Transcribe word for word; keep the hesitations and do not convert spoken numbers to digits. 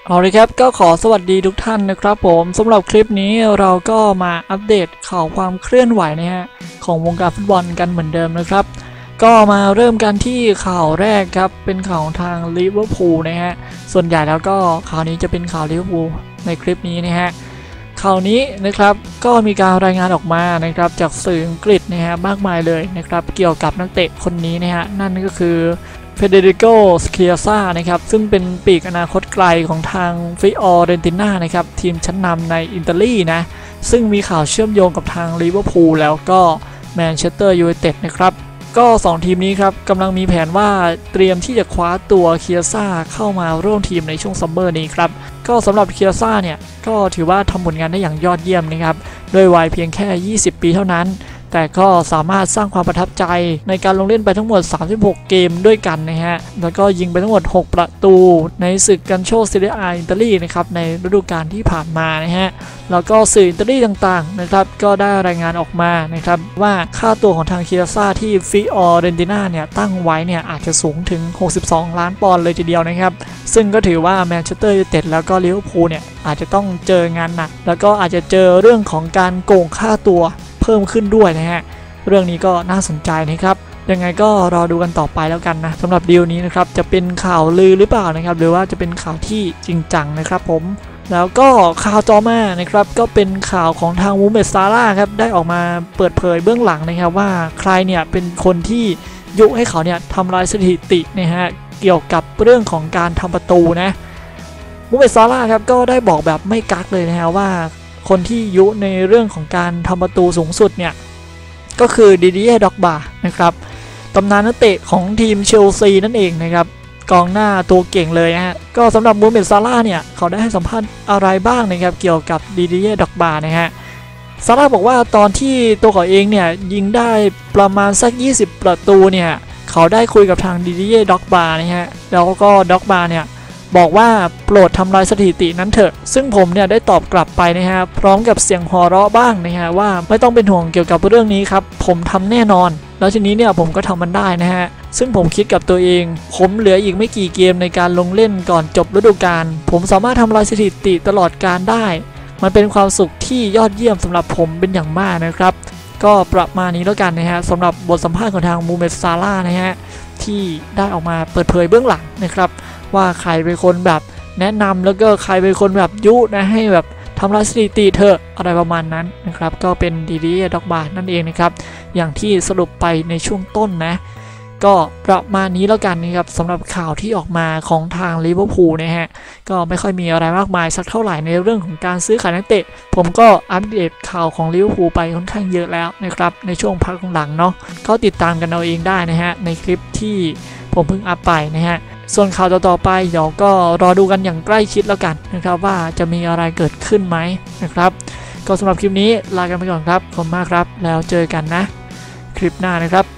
เอาเลยครับก็ขอสวัสดีทุกท่านนะครับผมสำหรับคลิปนี้เราก็มาอัปเดตข่าวความเคลื่อนไหวนะฮะของวงการฟุตบอลกันเหมือนเดิมนะครับก็มาเริ่มกันที่ข่าวแรกครับเป็นข่าวทางลิเวอร์พูลนะฮะส่วนใหญ่แล้วก็ข่าวนี้จะเป็นข่าวลิเวอร์พูลในคลิปนี้นะฮะข่าวนี้นะครับก็มีการรายงานออกมานะครับจากสื่ออังกฤษนะฮะมากมายเลยนะครับเกี่ยวกับนักเตะคนนี้นะฮะนั่นก็คือเฟเดริโก สเคียซ่านะครับซึ่งเป็นปีกอนาคตไกลของทางฟิออเรนติน่านะครับทีมชั้นนำในอิตาลีนะซึ่งมีข่าวเชื่อมโยงกับทางลิเวอร์พูลแล้วก็แมนเชสเตอร์ยูไนเต็ดนะครับก็สองทีมนี้ครับกำลังมีแผนว่าเตรียมที่จะคว้าตัวเคียซ่าเข้ามาร่วมทีมในช่วงซัมเมอร์นี้ครับก็สำหรับเคียซ่าเนี่ยก็ถือว่าทำผลงานได้อย่างยอดเยี่ยมนะครับด้วยวัยเพียงแค่ยี่สิบปีเท่านั้นแต่ก็สามารถสร้างความประทับใจในการลงเล่นไปทั้งหมดสามสิบหกเกมด้วยกันนะฮะแล้วก็ยิงไปทั้งหมดหกประตูในศึกกันโชซีเรียอาอิตาลีนะครับในฤดูกาลที่ผ่านมานะฮะแล้วก็สื่ออิตาลีต่างๆนะครับก็ได้รายงานออกมานะครับว่าค่าตัวของทางเคียซ่าที่ฟิออเรนติน่าเนี่ยตั้งไว้เนี่ยอาจจะสูงถึงหกสิบสองล้านปอนด์เลยทีเดียวนะครับซึ่งก็ถือว่าแมนเชสเตอร์ยูไนเต็ดแล้วก็ลิเวอร์พูลเนี่ยอาจจะต้องเจองานหนักแล้วก็อาจจะเจอเรื่องของการโกงค่าตัวเพิ่มขึ้นด้วยนะฮะเรื่องนี้ก็น่าสนใจนะครับยังไงก็รอดูกันต่อไปแล้วกันนะสำหรับดีลนี้นะครับจะเป็นข่าวลือหรือเปล่านะครับหรือว่าจะเป็นข่าวที่จริงจังนะครับผมแล้วก็ข่าวต่อมานะครับก็เป็นข่าวของทางมูฮัมเหม็ด ซาลาห์ครับได้ออกมาเปิดเผยเบื้องหลังนะครับว่าใครเนี่ยเป็นคนที่ยุให้เขาเนี่ยทำลายสถิตินะฮะเกี่ยวกับเรื่องของการทำประตูนะมูฮัมเหม็ด ซาลาห์ครับก็ได้บอกแบบไม่กักเลยนะฮะว่าคนที่ยุในเรื่องของการทำประตูสูงสุดเนี่ยก็คือดิดิเย่ ด็อกบานะครับตำนานนักเตะของทีมเชลซีนั่นเองนะครับกองหน้าตัวเก่งเลยนะฮะก็สำหรับมูฮัมเหม็ด ซาลาห์เนี่ยเขาได้ให้สัมภาษณ์อะไรบ้างนะครับเกี่ยวกับดิดิเย่ ด็อกบานะฮะซาลาห์บอกว่าตอนที่ตัวเขาเองเนี่ยยิงได้ประมาณสักยี่สิบประตูเนี่ยเขาได้คุยกับทางดิดิเย่ ด็อกบานะฮะแล้วก็ด็อกบาเนี่ยบอกว่าโปรดทำลายสถิตินั้นเถอะซึ่งผมเนี่ยได้ตอบกลับไปนะฮะพร้อมกับเสียงหัวเราะบ้างนะฮะว่าไม่ต้องเป็นห่วงเกี่ยวกับเรื่องนี้ครับผมทำแน่นอนแล้วทีนี้เนี่ยผมก็ทำมันได้นะฮะซึ่งผมคิดกับตัวเองผมเหลืออีกไม่กี่เกมในการลงเล่นก่อนจบฤดูกาลผมสามารถทำลายสถิติตลอดการได้มันเป็นความสุขที่ยอดเยี่ยมสำหรับผมเป็นอย่างมากนะครับก็ประมาณนี้แล้วกันนะฮะสำหรับบทสัมภาษณ์ของทางมูฮัมเหม็ด ซาลาห์นะฮะที่ได้ออกมาเปิดเผยเบื้องหลังนะครับว่าใครเป็นคนแบบแนะนำแล้วก็ใครเป็นคนแบบยุนะให้แบบทำลายสถิติเถอะอะไรประมาณนั้นนะครับก็เป็นดิดิเย่ ด็อกบานั่นเองนะครับอย่างที่สรุปไปในช่วงต้นนะก็ประมาณนี้แล้วกันนะครับสำหรับข่าวที่ออกมาของทางลิเวอร์พูลนะฮะก็ไม่ค่อยมีอะไรมากมายสักเท่าไหร่ในเรื่องของการซื้อขายนักเตะผมก็อัปเดตข่าวของลิเวอร์พูลไปค่อนข้างเยอะแล้วนะครับในช่วงพักหลังเนาะก็ติดตามกันเอาเองได้นะฮะในคลิปที่ผมเพิ่งอัปไปนะฮะส่วนข่าวต่อๆไปเดี๋ยวก็รอดูกันอย่างใกล้ชิดแล้วกันนะครับว่าจะมีอะไรเกิดขึ้นไหมนะครับก็สำหรับคลิปนี้ลากันไปก่อนครับขอบคุณมากครับแล้วเจอกันนะคลิปหน้านะครับ